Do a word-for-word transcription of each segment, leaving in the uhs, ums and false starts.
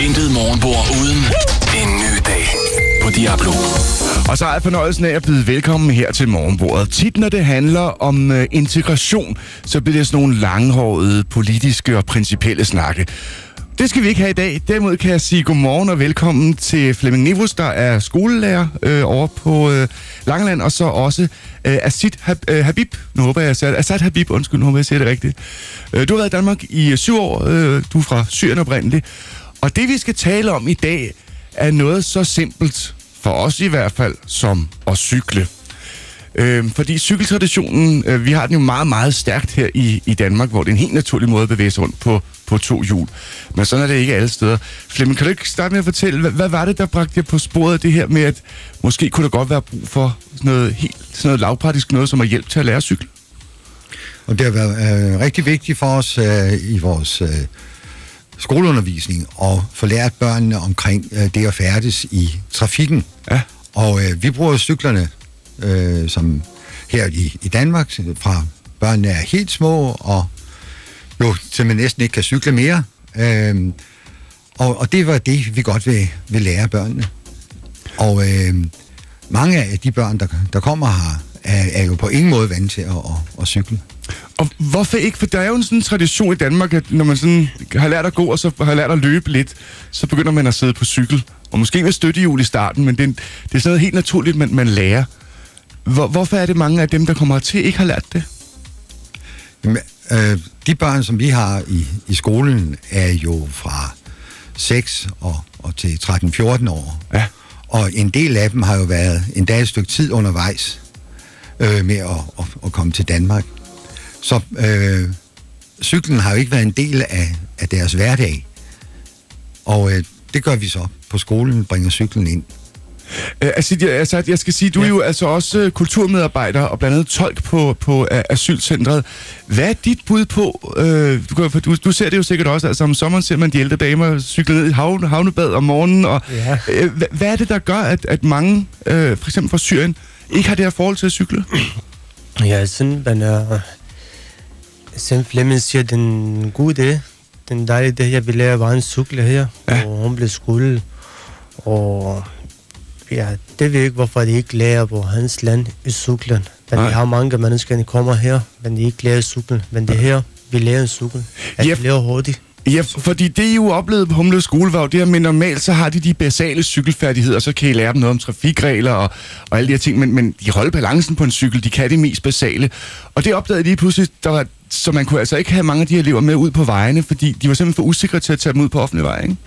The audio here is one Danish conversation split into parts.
Intet morgenbord uden en ny dag på Diablo. Og så er jeg fornøjelsen af at byde velkommen her til morgenbordet. Tit når det handler om uh, integration, så bliver det sådan nogle langhårede, politiske og principielle snakke. Det skal vi ikke have i dag. Derimod kan jeg sige godmorgen og velkommen til Flemming Nevus, der er skolelærer øh, over på øh, Langeland, og så også øh, Asad Hab- øh, Habib. Nu håber jeg, jeg siger det. Asad Habib, undskyld, nu håber jeg, jeg siger det rigtigt. Øh, du har været i Danmark i syv år. Øh, du er fra Syrien oprindeligt. Og det, vi skal tale om i dag, er noget så simpelt, for os i hvert fald, som at cykle. Øh, fordi cykeltraditionen, øh, vi har den jo meget, meget stærkt her i, i Danmark, hvor det er en helt naturlig måde at bevæge sig rundt på, på to hjul. Men sådan er det ikke alle steder. Flemming, kan du ikke starte med at fortælle, hvad, hvad var det, der bragte jer på sporet af det her med, at måske kunne der godt være brug for sådan noget, helt, sådan noget lavpraktisk noget, som er hjælp til at lære at cykle? Og det har været øh, rigtig vigtigt for os øh, i vores øh, skoleundervisning at få lært børnene omkring øh, det at færdes i trafikken. Ja. Og øh, vi bruger cyklerne øh, som her i, i Danmark, fra børnene er helt små, og jo til man næsten ikke kan cykle mere. Øh, og, og det var det, vi godt vil, vil lære børnene. Og øh, mange af de børn, der, der kommer her, er, er jo på ingen måde vant til at, at, at cykle. Og hvorfor ikke? For der er jo en sådan tradition i Danmark, at når man sådan har lært at gå, og så har lært at løbe lidt, så begynder man at sidde på cykel. Og måske med støttehjul i starten, men det er, det er sådan noget helt naturligt, man, man lærer. Hvor, hvorfor er det mange af dem, der kommer til, ikke har lært det? Jamen, øh, de børn, som vi har i, i skolen, er jo fra seks og, og til tretten fjorten år. Ja. Og en del af dem har jo været endda et stykke tid undervejs øh, med at, at, at komme til Danmark. Så øh, cyklen har jo ikke været en del af, af deres hverdag. Og øh, det gør vi så på skolen, bringer cyklen ind. Uh, Asad, altså, jeg skal sige, du ja. er jo altså også uh, kulturmedarbejder og blandt andet tolk på, på uh, asylcentret. Hvad er dit bud på? Uh, du, du, du ser det jo sikkert også, altså om sommeren ser man de ældre damer cykle ned i havne, havnebad om morgenen. Og, ja. uh, hvad, hvad er det, der gør, at, at mange, uh, for eksempel fra Syrien, ikke har det her forhold til at cykle? Ja, sådan, men uh, som Flemming siger, den gode idé, den dejlige idé, jeg vil lære var en cykle her, ja. Og hun blev skole, og ja, det ved jeg ikke, hvorfor de ikke lærer på hans land i cyklen. Men Nej. de har mange mennesker, der kommer her, men de ikke lærer cyklen. Men det her, vi lærer en cykel. At Yep. vi lærer hurtigt. Ja, fordi det I jo oplevede på Humle Skole var jo det her, men normalt så har de de basale cykelfærdigheder, og så kan I lære dem noget om trafikregler og, og alle de her ting, men, men de holder balancen på en cykel, de kan det mest basale. Og det opdagede de lige pludselig, der var, så man kunne altså ikke have mange af de her elever med ud på vejene, fordi de var simpelthen for usikre til at tage dem ud på offentlig vej, ikke?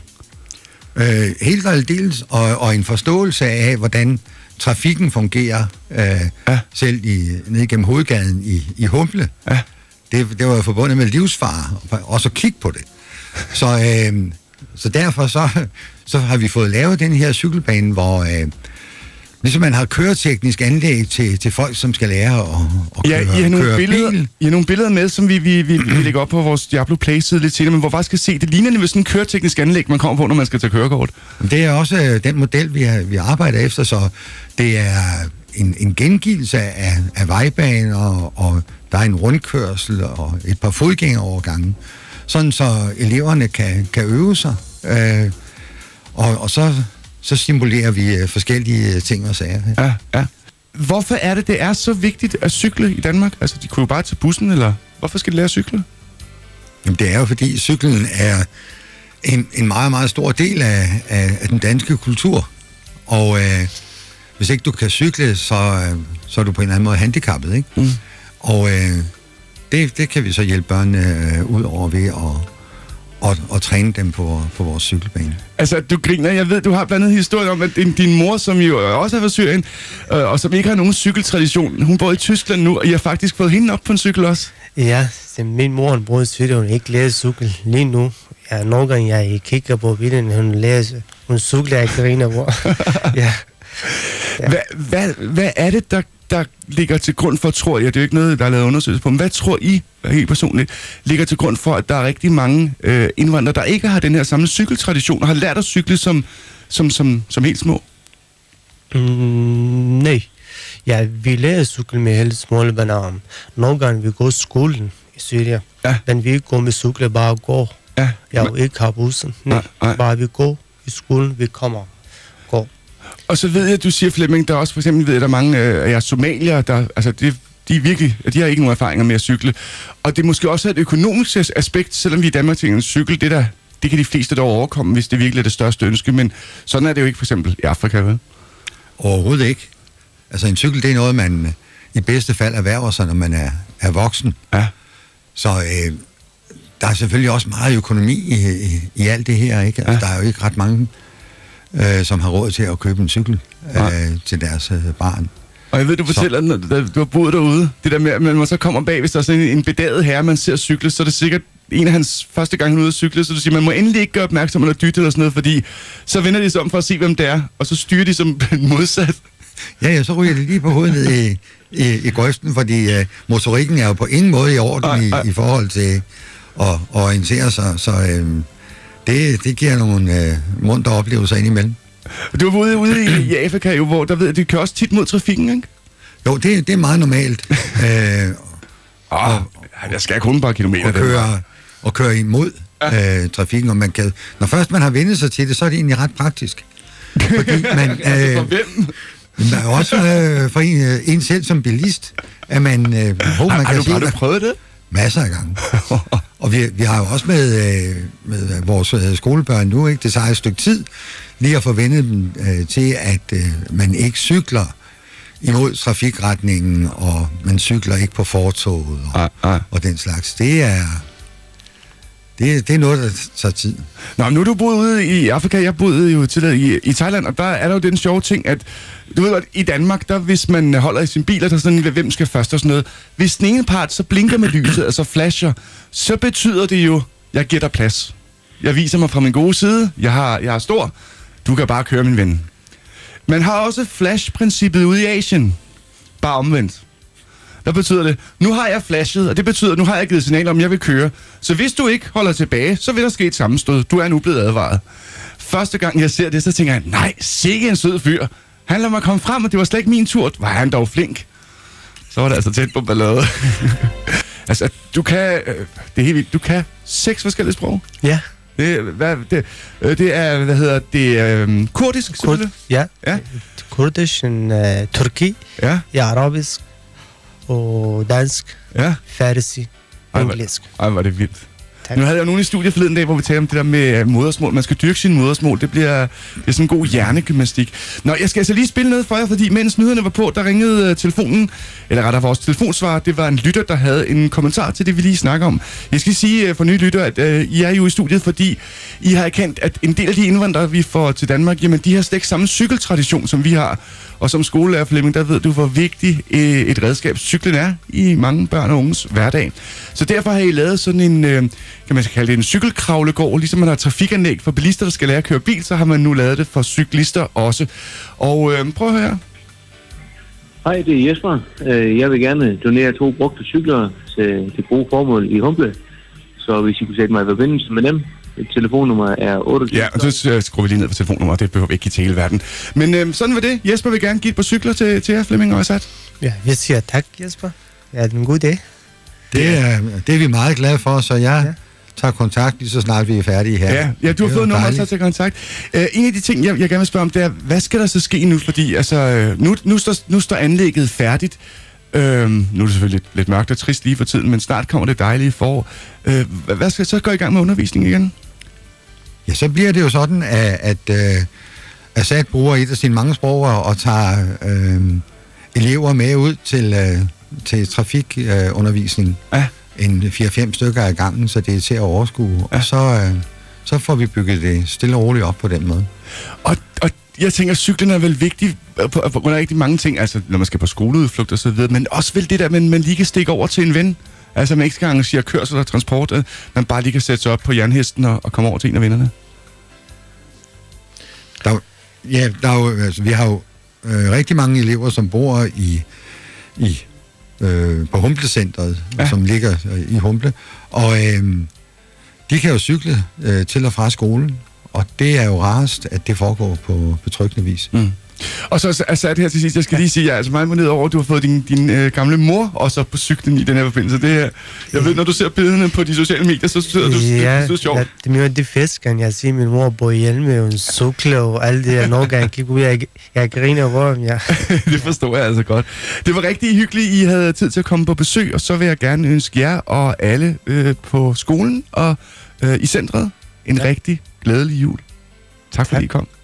Øh, helt aldeles, og, og en forståelse af, hvordan trafikken fungerer, øh, Ja. selv i, ned gennem hovedgaden i, i Humle. Ja. Det, det var jo forbundet med livsfare, og så kigge på det. Så, øh, så derfor så, så har vi fået lavet den her cykelbane, hvor øh, ligesom man har køreteknisk anlæg til, til folk, som skal lære at, at Ja, køre, I har nogle køre billeder, bil. I har nogle billeder med, som vi, vi, vi, vi lægger op på vores Diablo Play-side lidt senere, men hvor faktisk kan se, det ligner nemlig sådan en køreteknisk anlæg, man kommer på, når man skal tage kørekort. Det er også øh, den model, vi, har, vi arbejder efter, så det er en, en gengivelse af, af vejbanen, og, og der er en rundkørsel og et par fodgængerovergange, sådan så eleverne kan, kan øve sig. Øh, og, og så, så stimulerer vi øh, forskellige ting og sager. Ja, ja. Hvorfor er det, det er så vigtigt at cykle i Danmark? Altså, de kunne jo bare tage bussen, eller hvorfor skal de lære at cykle? Jamen, det er jo, fordi cyklen er en, en meget, meget stor del af, af, af den danske kultur. Og øh, hvis ikke du kan cykle, så, øh, så er du på en eller anden måde handicappet, ikke? Mm. Og øh, det, det kan vi så hjælpe børnene øh, ud over ved at og, og træne dem på, på vores cykelbane. Altså, du griner. Jeg ved, du har blandt andet historien om, at din, din mor, som jo også er fra Syrien, øh, og som ikke har nogen cykeltradition, hun bor i Tyskland nu, og I har faktisk fået hende op på en cykel også. Ja, så min mor, hun bruger cykel, hun ikke lærer cykel lige nu. Ja, nogle gange jeg kigger på bilen, hun lærer, hun cykler, jeg griner på. Ja. Ja. Hvad, hvad, hvad er det, der, der ligger til grund for, tror jeg, det er jo ikke noget, der er lavet undersøgelse på, men hvad tror I, helt personligt, ligger til grund for, at der er rigtig mange øh, indvandrere, der ikke har den her samme cykeltradition, og har lært at cykle som, som, som, som helt små? Mm, nej. Ja, vi lærer cykel med helt små børn. Nogle gange vi går i skolen i Syrien, Ja. men vi går med cykel bare og går. Ja. Jeg jo ikke har bussen. Nej, nej. Bare vi går i skolen, vi kommer går. Og så ved jeg, at du siger, Flemming, der er også for eksempel, ved jeg, der er mange øh, af jer somalier, der, altså det, de er virkelig, de har ikke nogen erfaringer med at cykle. Og det er måske også et økonomisk aspekt, selvom vi i Danmark tænker, en cykel, det der, det kan de fleste dog overkomme, hvis det virkelig er det største ønske, men sådan er det jo ikke for eksempel i Afrika, vel? Overhovedet ikke. Altså en cykel, det er noget, man i bedste fald erhverver sig, når man er, er voksen. Ja. Så øh, der er selvfølgelig også meget økonomi i, i, i alt det her, ikke? Altså, ja. Der er jo ikke ret mange, øh, som har råd til at købe en cykel øh, til deres øh, barn. Og jeg ved, du fortæller, når du har boet derude, det der med, at man så kommer bag, hvis der er sådan en, en bedaget herre, man ser cykle, så er det sikkert en af hans første gang, han er ude at cykle, så du siger, man må endelig ikke gøre opmærksom eller dytte eller sådan noget, fordi så vender de sig om for at se, hvem det er, og så styrer de som modsat. Ja, ja, så ryger det lige på hovedet ned i, i, i grøften, fordi øh, motorikken er jo på ingen måde i orden ej, ej. I, i forhold til at, at orientere sig, så øh, det, det giver nogle øh, muntre oplevelser indimellem. Du var ude, ude i, i Afrika jo, hvor der ved, det kører også tit mod trafikken, ikke? Jo, det, det er meget normalt. øh, oh, og, jeg skal kun bare kilometer. Og køre, og køre imod ja. øh, trafikken, og man kan, når først man har vendt sig til det, så er det egentlig ret praktisk. Fordi man... Øh, altså for hvem? Men også øh, for en, øh, en selv som bilist, at man... Øh, håber, man har, kan du, har du prøvet det? Masser af gange. Og vi, vi har jo også med, øh, med vores øh, skolebørn nu, ikke? Det tager et stykke tid lige at få vendet dem øh, til, at øh, man ikke cykler imod trafikretningen, og man cykler ikke på fortovet og, ej, ej. og den slags. Det er... Det, det er noget, der tager tid. Nå, nu er du boet ude i Afrika. Jeg boede jo tidligere i, i Thailand, og der er der jo den sjove ting, at du ved godt, i Danmark, der hvis man holder i sin bil, og der er sådan, hvem skal først og sådan noget. Hvis den ene part så blinker med lyset, altså flasher, så betyder det jo, jeg giver dig plads. Jeg viser mig fra min gode side. Jeg har, jeg er stor. Du kan bare køre, min ven. Man har også flash-princippet ude i Asien. Bare omvendt. Der betyder det, nu har jeg flashet, og det betyder, nu har jeg givet signal om, jeg vil køre. Så hvis du ikke holder tilbage, så vil der ske et sammenstød. Du er nu blevet advaret. Første gang jeg ser det, så tænker jeg, nej, sikke en sød fyr. Han lader mig komme frem, og det var slet ikke min tur. Var han dog flink. Så var det altså tæt på ballade. Altså, du kan, det er helt vildt, du kan seks forskellige sprog. Ja. Det, hvad, det, det er, hvad hedder det, um, kurdisk selvfølgelig? Kurd, ja. ja. Kurdisk, uh, turki, ja. ja, arabisk, og dansk, ja. Farsi, engelsk. Ej, var det vildt. Tak. Nu havde jeg jo nogen i studiet forleden dag, hvor vi talte om det der med modersmål. Man skal dyrke sin modersmål. Det bliver, det er sådan en god hjernegymnastik. Nå, jeg skal altså lige spille noget for jer, fordi mens nyhederne var på, der ringede telefonen, eller rettere vores telefonsvar, det var en lytter, der havde en kommentar til det, vi lige snakker om. Jeg skal sige for nye lytter, at uh, I er jo i studiet, fordi I har erkendt, at en del af de indvandrere, vi får til Danmark, jamen de har slet ikke samme cykeltradition, som vi har. Og som skolelærer, Flemming, der ved du, hvor vigtigt et redskab cyklen er i mange børn og unges hverdag. Så derfor har I lavet sådan en, kan man kalde det en cykelkravlegård, ligesom man har trafikanlæg for bilister, der skal lære at køre bil, så har man nu lavet det for cyklister også. Og øh, prøv at høre her. Hej, det er Jesper. Jeg vil gerne donere to brugte cykler til, til gode formål i Humble. Så hvis I kunne sætte mig i forbindelse med dem. Et telefonnummer er otte. Ja, og så uh, skruer vi lige ned på telefonnummer, det behøver vi ikke give til hele verden. Men øh, sådan var det. Jesper vil gerne give et par cykler til, til jer, Flemming og Asad. Ja, jeg siger tak, Jesper. Ja, det er en god dag. Det er, det er vi meget glade for, så jeg ja. tager kontakt lige så snart vi er færdige her. Ja, ja du har fået nummer til kontakt. Uh, en af de ting, jeg, jeg gerne vil spørge om, det er, hvad skal der så ske nu? Fordi altså, nu, nu, står, nu står anlægget færdigt. Øhm, nu er det selvfølgelig lidt, lidt mørkt og trist lige for tiden, men snart kommer det dejlige forår. Øh, hvad skal så gå i gang med undervisning igen? Ja, så bliver det jo sådan, at, at uh, Asad bruger et af sine mange sprog og tager uh, elever med ud til, uh, til trafikundervisning. Uh, ja. En fire fem stykker af gangen, så det er til at overskue. Ja. Og så, uh, så får vi bygget det stille og roligt op på den måde. Og, og jeg tænker, at cyklen er vel vigtig på, på grund af rigtig mange ting, altså når man skal på skoleudflugt og så videre, men også vel det der, man, man lige kan stikke over til en ven. Altså man ikke skal arrangere kørsel og transport, man bare lige kan sætte sig op på jernhesten og, og komme over til en af vennerne. Der, ja, der er jo, altså, vi har jo øh, rigtig mange elever, som bor i, i øh, på Humble-centret, ja. som ligger øh, i Humble, og øh, de kan jo cykle øh, til og fra skolen, og det er jo rarest, at det foregår på betryggende vis. Mm. Og så Asad her til sidst, jeg skal lige sige, jeg er altså meget imponeret over, at du har fået din, din øh, gamle mor også på cyklen i den her forbindelse. Det er, jeg ved, når du ser billederne på de sociale medier, så sidder du ja, det er sjovt. Ja, det er det fisken. Jeg siger, min mor bor hjemme, og en cykler og alt det der. Nogle gange kigger ud, jeg, jeg griner over dem, ja. Det forstår jeg altså godt. Det var rigtig hyggeligt, I havde tid til at komme på besøg, og så vil jeg gerne ønske jer og alle øh, på skolen og øh, i centret en ja. rigtig glædelig jul. Tak fordi tak. I kom.